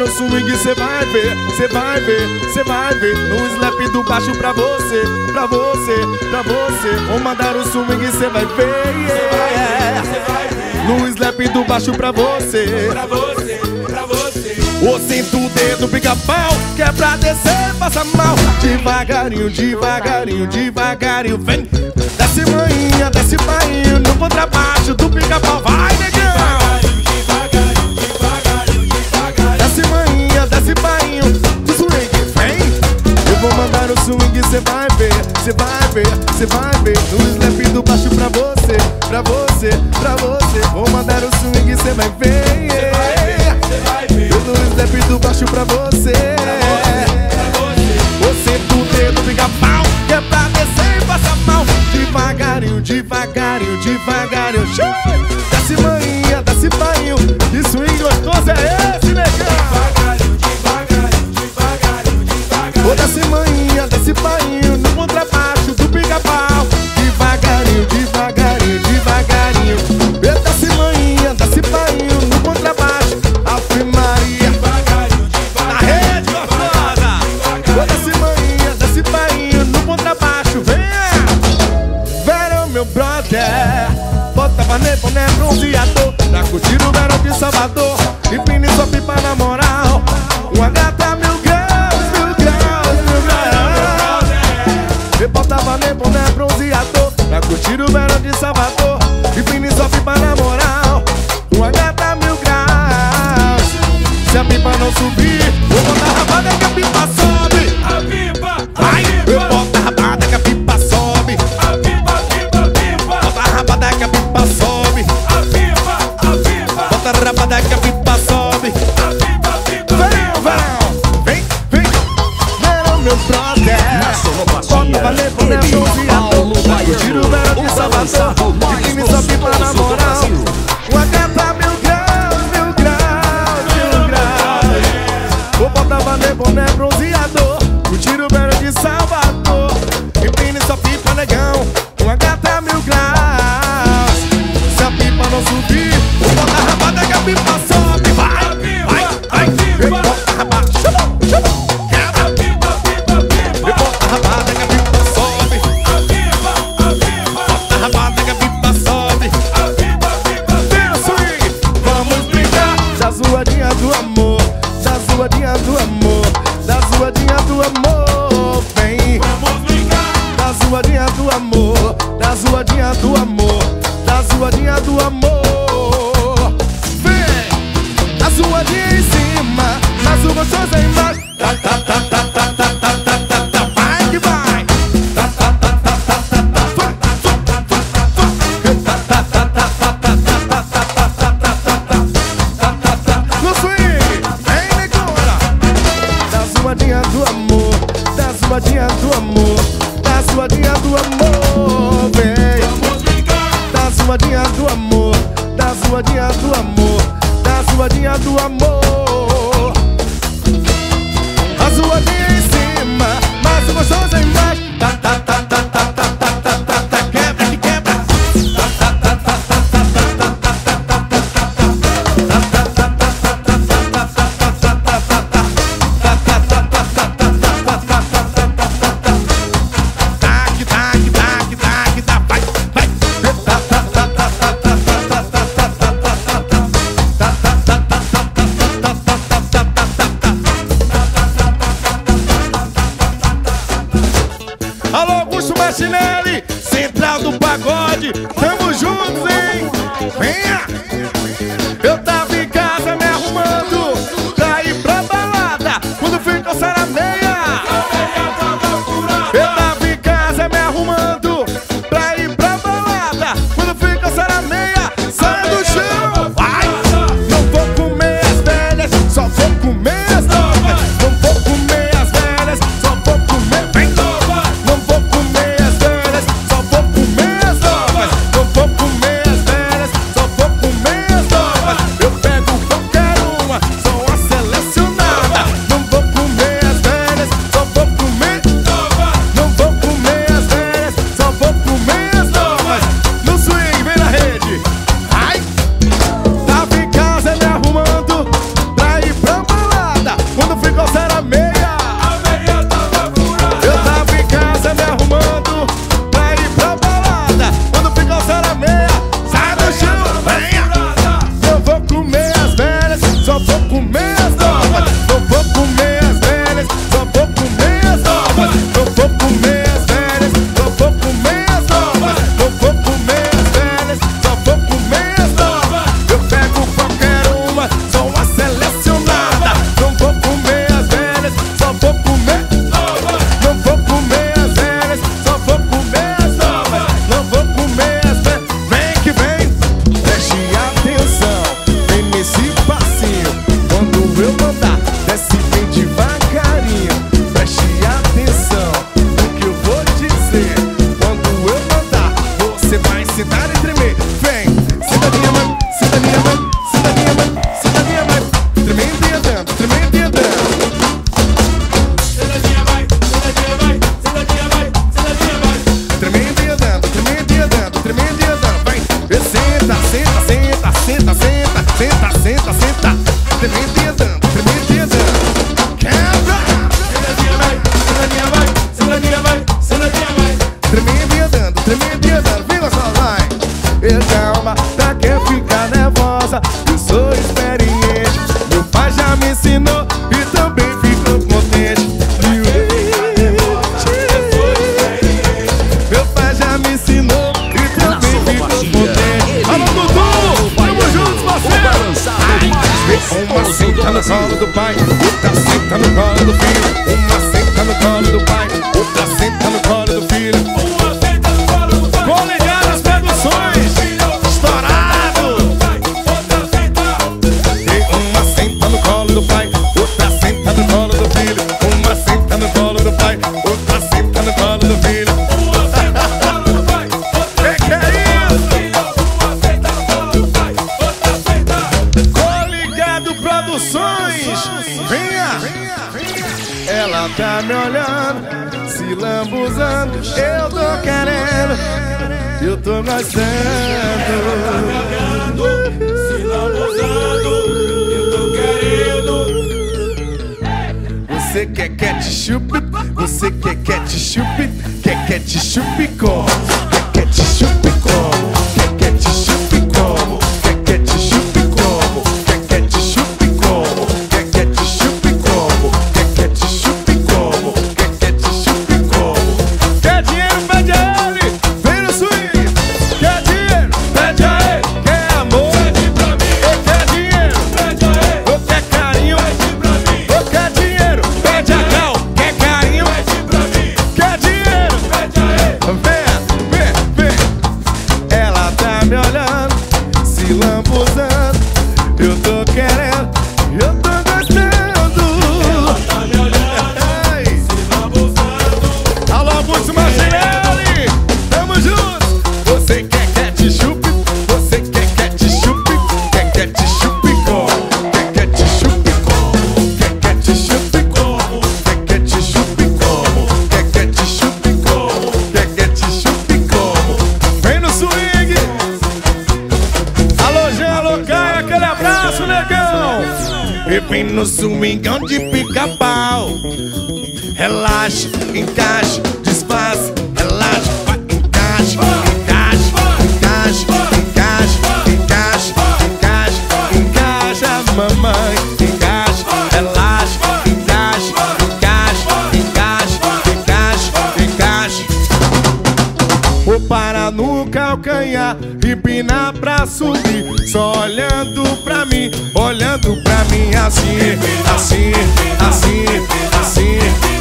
mandar o swing, cê vai ver, cê vai ver, cê vai ver. No slap do baixo pra você, pra você, pra você. Vou mandar o swing, cê vai ver, yeah. No slap do baixo pra você, pra você, pra você. Ô, sinto o dedo, pica-pau, que é pra descer, passa mal. Devagarinho, devagarinho, devagarinho, vem. Desce manhinha, desce bainho, no contrabaixo do pica-pau, vai, negão. Devagarinho, devagarinho, devagarinho. Desce manhinha, desce bainho, do swing, vem. Eu vou mandar o swing, cê vai ver, cê vai ver, cê vai ver. No slap do baixo pra você, pra você, pra você. Vou mandar o swing, cê vai ver, yeah. Cê vai ver. No slap do baixo pra você, você do dedo fica pau, que é pra descer e passa mal. Devagarinho, devagarinho, devagarinho. Desce manhinha, desce bainho. Que swing gostoso é esse, negão? Devagarinho, devagarinho, devagarinho, devagarinho. Ô, desce manhinha, desce bainho, no contrabaixo do pica-pau. Devagarinho, devagarinho, devagarinho. Desce manhinha, desce bainho, no contrabaixo. Ave Maria. Devagarinho, Na rede gostosa. Ô, desce manhinha, desce bainho, no contrabaixo. Venha. Verão, meu brother. Bota boné, boné, bronzeador. Pra curtir o verão de Salvador. Empine sua pipa na moral. Uma gata, 1000 graus, 1000 graus, 1000 graus. E bota boné, boné, bronzeador. Pra curtir o verão de Salvador. Empine sua pipa na moral. Uma gata, 1000 graus. Se a pipa não subir, vou botar a rabada que a pipa sobe. A pipa, Vai, eu boto a rabada que a pipa sobe. a pipa, pipa, pipa. Bota a rabada que a pipa sobe. A pipa, a pipa. Bota a rabada que a pipa sobe. A pipa, pipa, Verão, verão, vem, vem. Verão, meu brother. Bota valer, boné, bronzeador. Pra curtir o verão de Salvador. Empine sua pipa na moral. Uma gata, 1000 graus, 1000 graus, 1000 graus. Vou botar valer, boné, bronzeador. Curtir o verão de Salvador. Empine sua pipa, negão. Uma gata, 1000 graus. Se a pipa não subir, vou botar a rabada que a pipa sobe. Vai, vai, vai. E bota a rabada, quebra. a pipa, pipa, E pipa. bota a rabada que a pipa sobe. A pipa, a pipa. Bota a rabada que a pipa sobe. A pipa, pipa, Vem o swing, vamos brincar da zoadinha do amor, da zoadinha do amor, da zoadinha do amor. Vem, vamos brincar. da zoadinha do amor, da zoadinha do amor, da zoadinha do amor. Vem, a zoadinha em cima, mas o gostoso é embaixo. Tá, tá, tá, tá, tá, tá, tá, tá, tá, tá. Vai que vai. Tá, tá, tá, tá, tá, tá, tá. Vai, vai, vai, vai. Tá, tá, tá, tá, tá, tá, tá, tá, tá, tá, tá, tá, tá. No swing, vem, negona. Da zoadinha do amor, da zoadinha do amor, da zoadinha do amor. Vem, Vamos brincar. da zoadinha do amor, da zoadinha do amor, da zoadinha do amor. A zoadinha em cima, mas o gostoso é embaixo. Tá, tá, tá, tá, tá, tá, tá, tá, tá, tá. Quebra que quebra. Tá, tá, tá, tá, tá, tá, tá, tá, tá, tá, tá, tá, tá. Tá, tá, tá, tá, tá, tá, tá, tá, tá, tá, tá, tá, tá. Tá, tá, tá, tá, tá, tá, tá, tá, tá, tá, tá, tá. Tac, tac, tac, tac, tá, vai, vai. Tá, tá, tá, tá, tá, tá, tá, tá, tá, tá, tá, tá, tá. Tá, tá, tá, tá, tá, tá, tá, tá, tá, tá, tá, tá. Alô, Augusto Martinelli, Central do Pagode, tamo juntos, hein? Venha! Eu tava em casa me arrumando pra ir pra balada, quando fui coçar a meia. Eu tava em casa me arrumando pra ir pra balada, quando fui coçar a meia. Sai do chão, vai! Não vou comer as velhas, só vou comer as novas. Não vou comer as velhas, só vou comer, vem nova. Não vou comer as velhas, só vou comer as novas. Não vou comer as velhas, só vou comer as novas. Eu Senta, senta, senta, senta, senta, senta, senta, senta. Tremendo e andando, tremendo e andando. Quebra! Sentadinha vai, sentadinha vai, sentadinha vai, sentadinha vai. Tremendo e andando, tremendo e andando. Vem, gostosa, vai. Calma, pra que ficar nervosa? Eu sou experiente. Meu pai já me ensinou e também ficou contente. Meu pai já me ensinou e também ficou contente. Alô, Dudu! Tamo juntos, parceiro! Uma senta no colo do pai, outra senta no colo do filho. Uma senta no colo do pai, outra senta no colo do filho. Uma senta no colo do pai. Colegiadas Produções, estourado! Outra senta. E uma senta no colo do pai, outra senta no colo do filho. Uma senta no colo do pai, outra senta no colo do filho. Uma senta no colo do pai. Que é isso? Uma senta no colo do pai. Outra senta. Coligado Produções, venha! Ela tá me olhando, se lambuzando, eu tô querendo, eu tô gostando. Se lambuzando, eu tô querendo. Você quer ketchup, você quer ketchup, quer ketchup como? Quer ketchup como? Quer ketchup como? Quer ketchup como? Quer ketchup como? Quer ketchup como? Quer ketchup como? Quer ketchup como? Quer dinheiro, pede a ele, vem no swing. Quer dinheiro, pede a ele. Quer amor, Pede pra mim, ou quer dinheiro, pede a ele. ou quer carinho, Pede pra mim, ou quer dinheiro, pede a cal. Quer carinho, pede pra mim, quer dinheiro. pede a ele. Vem. Ela tá me olhando, se lambuzando. Eu tô querendo, eu tô gostando. Tá me olhando, Ai. se lambuzando. Alô, Augusto Marcinelli, tamo juntos. Você quer ketchup, você quer ketchup, quer ketchup como? Quer ketchup como? Quer ketchup como? Quer ketchup como? Quer ketchup como? Quer ketchup como? Vem no swing. Alô, Jean, alô, Caio, aquele abraço, negão. E vem no swingão de pica-pau. Relaxa, encaixe, desfaça. Relaxa, vai, encaixe, encaixe, encaixe, encaixe, encaixe, encaixe, encaixa, mamãe, encaixe, relaxa, encaixe, encaixe, encaixe, encaixe, encaixe. Vou parar no calcanhar, empinar pra subir. Só olhando pra mim assim, assim, assim, assim.